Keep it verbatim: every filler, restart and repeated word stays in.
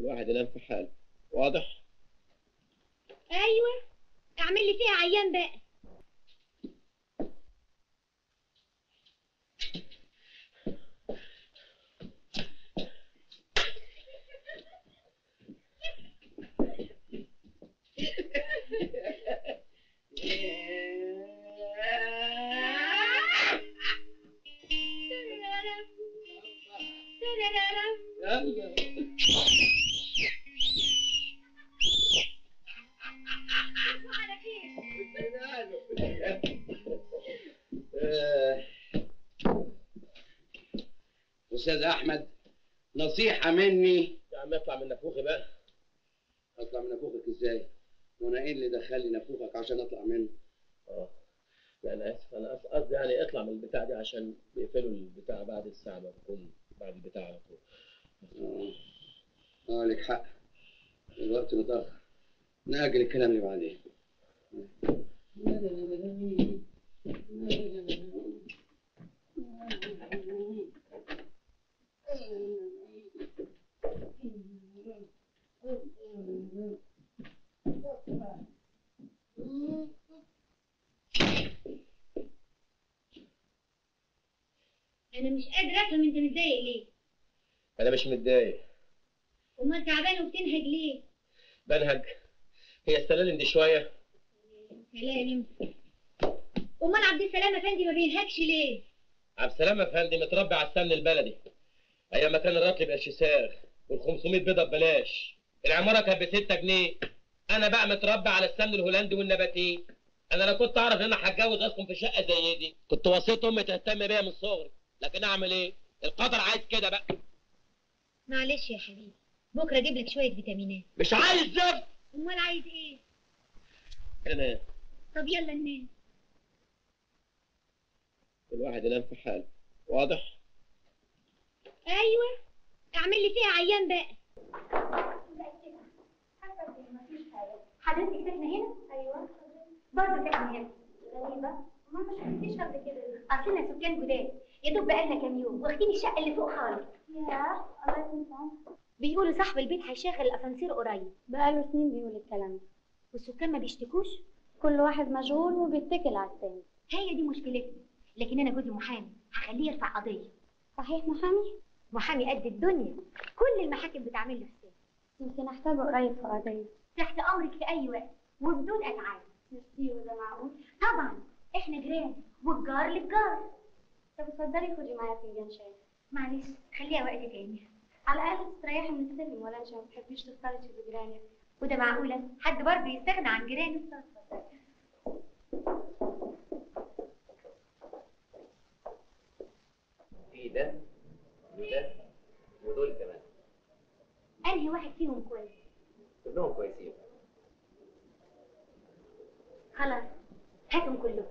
الواحد ينام في حاله. واضح؟ ايوه، اعمل لي فيها عيان بقى. أستاذ أحمد، نصيحة مني. يا عم اطلع من نافوخي بقى. أطلع من نافوخك إزاي؟ وأنا إيه اللي دخلني نافوخك عشان أطلع منه؟ آه لا أنا آسف، أنا قصدي يعني اطلع من البتاع دي عشان بيقفلوا البتاع بعد الساعة ما بكون بعد البتاع على طول. آه آه لك حق، الوقت متأخر، نأجل الكلام اللي بعدين. انا مش قادره افهم انت متضايق ليه؟ أنا مش متضايق. امال تعبان وبتنهج ليه؟ بنهج؟ هي السلالم دي شوية؟ سلالم؟ امال عبد السلام افندي ما بينهكش ليه؟ عبد السلام افندي متربي على السمن البلدي، ايام ما كان الراتب بقرش ساغ وال خمسمية بيضه ببلاش، العماره كانت ب ستة جنيه. انا بقى متربي على السمن الهولندي والنباتين. انا لو كنت اعرف ان انا هتجوز اسكن في شقه زي دي كنت وصيت امي تهتم بيا من صغري، لكن اعمل ايه؟ القدر عايز كده بقى. معلش يا حبيبي، بكره اجيب لك شويه فيتامينات. مش عايز زفت. امال عايز ايه؟ انا طب يلا ننام. الواحد ينام في حاله. واضح؟ ايوه، اعمل لي فيها عيان بقى. حضرتك ساكنه هنا؟ ايوه. برضه ساكنه هنا. غريبه، ما ما شفتكيش قبل كده. اصلنا سكان جداد، يا دوب بقالنا كام يوم واخدين الشقه اللي فوق خالص. ياه، الله يكون في عونك. بيقولوا صاحب البيت هيشغل الاسانسير قريب. بقاله سنين بيقول الكلام ده. والسكان ما بيشتكوش؟ كل واحد مشغول وبيتكل على التاني. هي دي مشكلتنا، لكن انا جوزي محامي، هخليه يرفع قضيه. صحيح محامي؟ محامي قد الدنيا، كل المحاكم بتعمل له حساب. يمكن احتاجه قريب في قضيه. تحت امرك في اي وقت وبدون اتعاب. ميرسي، وده معقول؟ طبعا، احنا جيران والجار للجار. طب اتفضلي خدي معايا فنجان شاي. معلش خليها وقت تاني، على الاقل تستريحي من السلم، ولا انت ما بتحبيش تختلطي بجيرانك؟ وده معقوله حد برضه يستغنى عن جيرانه؟ في ده وده ودول كمان. انهي واحد فيهم كويس؟ كلهم كويسين. خلاص هاتهم كلهم.